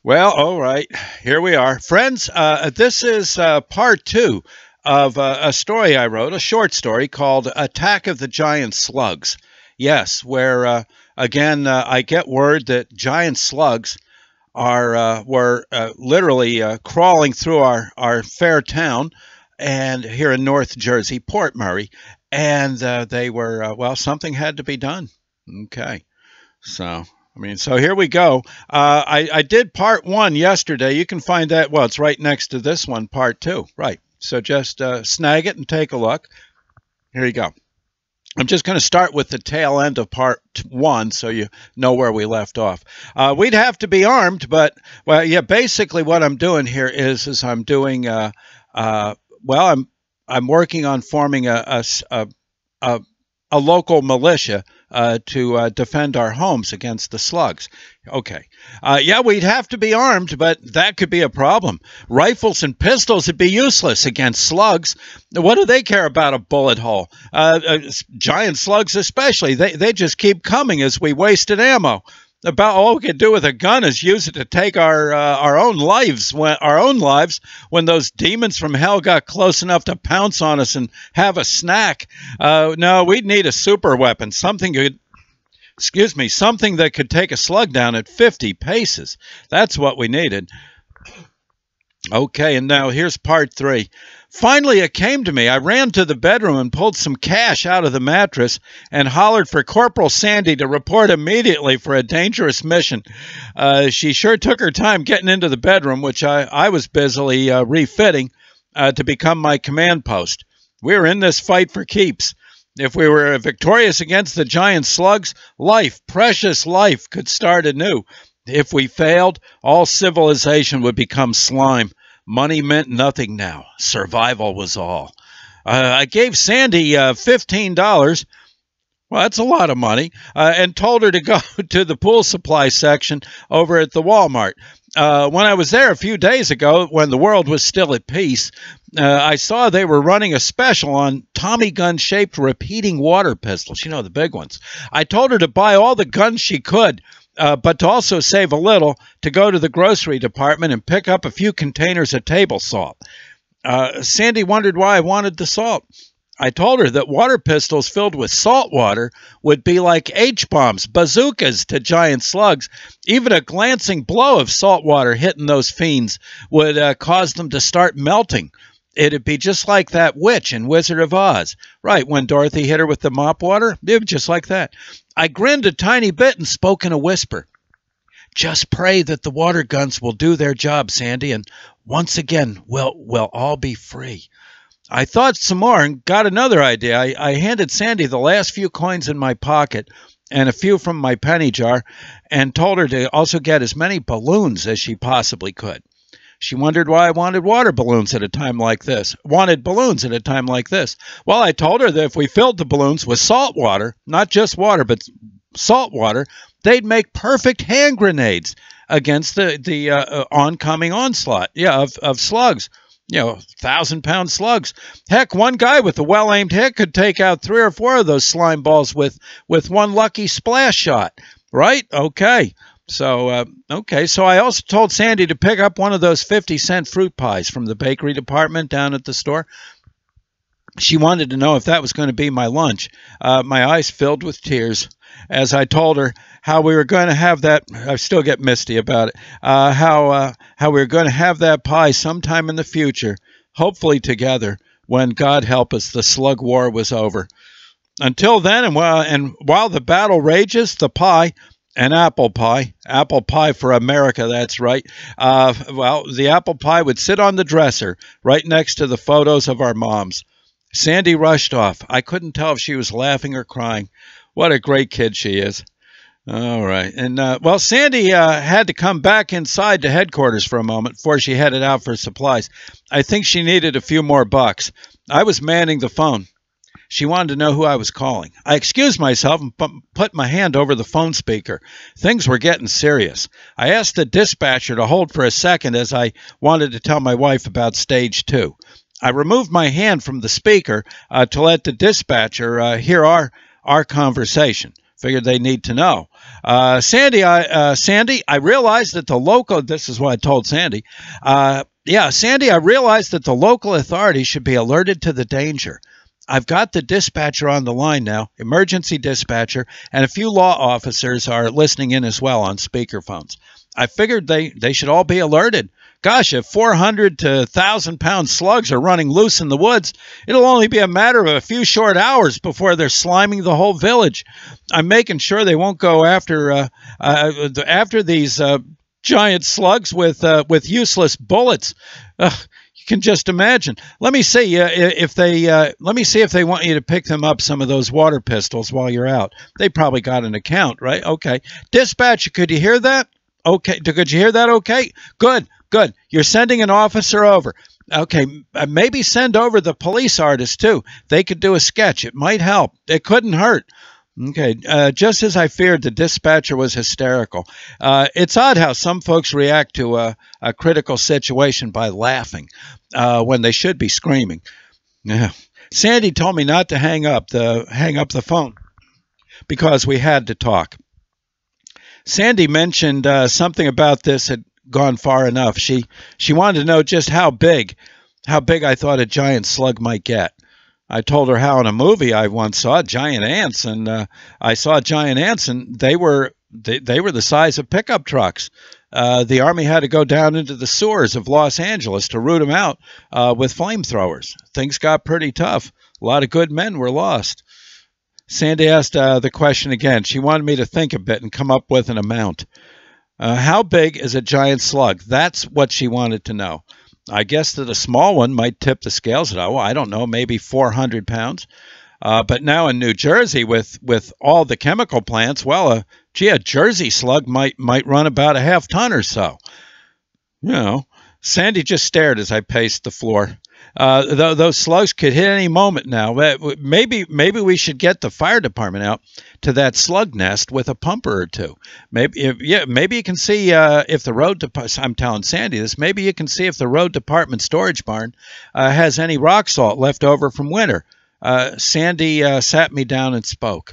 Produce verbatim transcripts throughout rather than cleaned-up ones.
Well, all right. Here we are. Friends, uh, this is uh, part two of uh, a story I wrote, a short story called Attack of the Giant Slugs. Yes, where, uh, again, uh, I get word that giant slugs are uh, were uh, literally uh, crawling through our, our fair town and here in North Jersey, Port Murray, and uh, they were, uh, well, something had to be done. Okay, so... I mean, so here we go. Uh, I, I did part one yesterday. You can find that. Well, it's right next to this one, part two. Right. So just uh, snag it and take a look. Here you go. I'm just going to start with the tail end of part one so you know where we left off. Uh, we'd have to be armed, but, well, yeah, basically what I'm doing here is, is I'm doing, uh, uh, well, I'm, I'm working on forming a, a, a, a a local militia uh, to uh, defend our homes against the slugs. Okay. Uh, yeah, we'd have to be armed, but that could be a problem. Rifles and pistols would be useless against slugs. What do they care about a bullet hole? Uh, uh, giant slugs especially. They, they just keep coming as we wasted ammo. About all we could do with a gun is use it to take our uh, our own lives, when, our own lives, when those demons from hell got close enough to pounce on us and have a snack. Uh, no, we'd need a super weapon, something could, excuse me, something that could take a slug down at fifty paces. That's what we needed. Okay, and now here's part three. Finally, it came to me. I ran to the bedroom and pulled some cash out of the mattress and hollered for Corporal Sandy to report immediately for a dangerous mission. Uh, she sure took her time getting into the bedroom, which I, I was busily uh, refitting uh, to become my command post. We were in this fight for keeps. If we were victorious against the giant slugs, life, precious life, could start anew. If we failed, all civilization would become slime. Money meant nothing now. Survival was all. Uh, I gave Sandy uh, fifteen dollars. Well, that's a lot of money. Uh, and told her to go to the pool supply section over at the Walmart. Uh, when I was there a few days ago, when the world was still at peace, uh, I saw they were running a special on Tommy gun-shaped repeating water pistols. You know, the big ones. I told her to buy all the guns she could. Uh, but to also save a little, to go to the grocery department and pick up a few containers of table salt. Uh, Sandy wondered why I wanted the salt. I told her that water pistols filled with salt water would be like H-bombs, bazookas to giant slugs. Even a glancing blow of salt water hitting those fiends would uh, cause them to start melting. It'd be just like that witch in Wizard of Oz. Right, when Dorothy hit her with the mop water, it was just like that. I grinned a tiny bit and spoke in a whisper. Just pray that the water guns will do their job, Sandy, and once again, we'll, we'll all be free. I thought some more and got another idea. I, I handed Sandy the last few coins in my pocket and a few from my penny jar and told her to also get as many balloons as she possibly could. She wondered why I wanted water balloons at a time like this. Wanted balloons at a time like this. Well, I told her that if we filled the balloons with salt water, not just water, but salt water, they'd make perfect hand grenades against the, the uh, oncoming onslaught yeah, of, of slugs. You know, thousand-pound slugs. Heck, one guy with a well-aimed hit could take out three or four of those slime balls with, with one lucky splash shot. Right? Okay. So, uh, okay, so I also told Sandy to pick up one of those fifty cent fruit pies from the bakery department down at the store. She wanted to know if that was going to be my lunch. Uh, my eyes filled with tears as I told her how we were going to have that. I still get misty about it. Uh, how, uh, how we were going to have that pie sometime in the future, hopefully together, when, God help us, the slug war was over. Until then, and while, and while the battle rages, the pie... An apple pie. Apple pie for America, that's right. Uh, well, the apple pie would sit on the dresser right next to the photos of our moms. Sandy rushed off. I couldn't tell if she was laughing or crying. What a great kid she is. All right. And, uh, well, Sandy uh, had to come back inside to headquarters for a moment before she headed out for supplies. I think she needed a few more bucks. I was manning the phone. She wanted to know who I was calling. I excused myself and put my hand over the phone speaker. Things were getting serious. I asked the dispatcher to hold for a second as I wanted to tell my wife about stage two. I removed my hand from the speaker uh, to let the dispatcher uh, hear our, our conversation. Figured they need to know. Uh, Sandy, I, uh, Sandy, I realized that the local, this is what I told Sandy. Uh, yeah, Sandy, I realized that the local authorities should be alerted to the danger. I've got the dispatcher on the line now, emergency dispatcher, and a few law officers are listening in as well on speakerphones. I figured they, they should all be alerted. Gosh, if four hundred to one thousand pound slugs are running loose in the woods, it'll only be a matter of a few short hours before they're sliming the whole village. I'm making sure they won't go after uh, uh, after these uh, giant slugs with uh, with useless bullets. Uh, you can just imagine. Let me see uh, if they uh, let me see if they want you to pick them up some of those water pistols while you're out. They probably got an account, right? Okay, dispatcher, could you hear that? Okay, could you hear that? Okay, good. Good. You're sending an officer over. Okay, maybe send over the police artist, too. They could do a sketch. It might help. It couldn't hurt. Okay, uh, just as I feared, the dispatcher was hysterical. Uh, it's odd how some folks react to a, a critical situation by laughing uh, when they should be screaming. Yeah. Sandy told me not to hang up the hang up the phone because we had to talk. Sandy mentioned uh, something about this had gone far enough. She she wanted to know just how big, how big I thought a giant slug might get. I told her how in a movie I once saw giant ants, and uh, I saw giant ants, and they were they, they were the size of pickup trucks. Uh, the Army had to go down into the sewers of Los Angeles to root them out uh, with flamethrowers. Things got pretty tough. A lot of good men were lost. Sandy asked uh, the question again. She wanted me to think a bit and come up with an amount. Uh, how big is a giant slug? That's what she wanted to know. I guess that a small one might tip the scales at, oh, I don't know, maybe four hundred pounds. Uh, but now in New Jersey, with, with all the chemical plants, well, uh, gee, a Jersey slug might might run about a half ton or so. You know, Sandy just stared as I paced the floor. Uh, th those slugs could hit any moment now. Maybe maybe we should get the fire department out to that slug nest with a pumper or two. Maybe if, yeah, maybe you can see uh, if the road department. I'm telling Sandy this. Maybe you can see if the road department storage barn uh, has any rock salt left over from winter. Uh, Sandy uh, sat me down and spoke.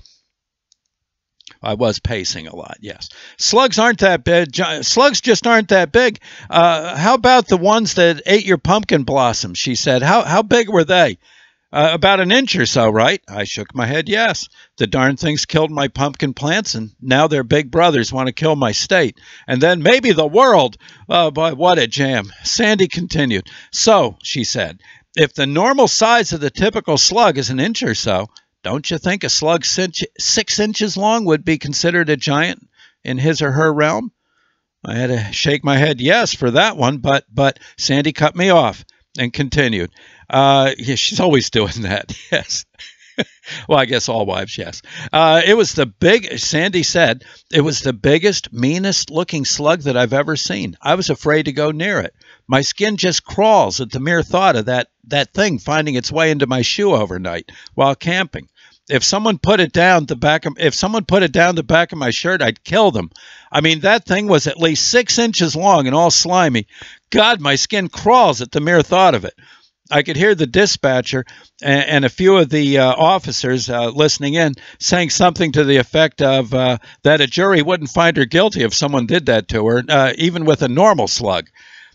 I was pacing a lot, yes. Slugs aren't that big. Slugs just aren't that big. Uh, how about the ones that ate your pumpkin blossoms, she said. How, how big were they? Uh, about an inch or so, right? I shook my head, yes. The darn things killed my pumpkin plants, and now their big brothers want to kill my state. And then maybe the world. Oh, boy, what a jam. Sandy continued. So, she said, if the normal size of the typical slug is an inch or so, don't you think a slug six inches long would be considered a giant in his or her realm? I had to shake my head yes for that one, but but Sandy cut me off and continued. Uh, yeah, she's always doing that, yes. Well, I guess all wives, yes. Uh, it was the big, Sandy said, it was the biggest, meanest looking slug that I've ever seen. I was afraid to go near it. My skin just crawls at the mere thought of that, that thing finding its way into my shoe overnight while camping. If someone put it down the back of, if someone put it down the back of my shirt, I'd kill them. I mean, that thing was at least six inches long and all slimy. God, my skin crawls at the mere thought of it. I could hear the dispatcher and, and a few of the uh, officers uh, listening in saying something to the effect of uh, that a jury wouldn't find her guilty if someone did that to her, uh, even with a normal slug.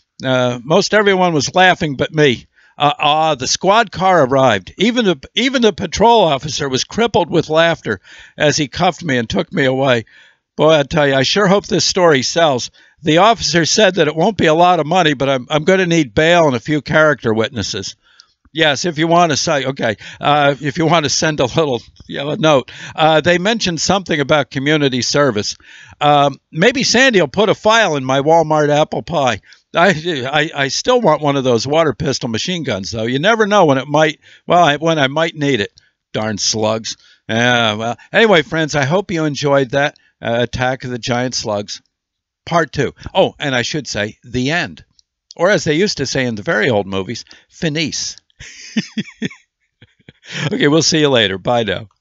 Uh, most everyone was laughing but me. Uh, ah, the squad car arrived. Even the, even the patrol officer was crippled with laughter as he cuffed me and took me away. Boy, I tell you, I sure hope this story sells. The officer said that it won't be a lot of money, but I'm, I'm going to need bail and a few character witnesses. Yes, if you want to say, okay, uh, if you want to send a little you know, a note. Uh, they mentioned something about community service. Um, maybe Sandy will put a file in my Walmart apple pie. I, I, I still want one of those water pistol machine guns, though. You never know when it might, well, I, when I might need it. Darn slugs. Yeah, well, anyway, friends, I hope you enjoyed that uh, Attack of the Giant Slugs. Part two. Oh, and I should say, the end. Or as they used to say in the very old movies, finis. Okay, we'll see you later. Bye now.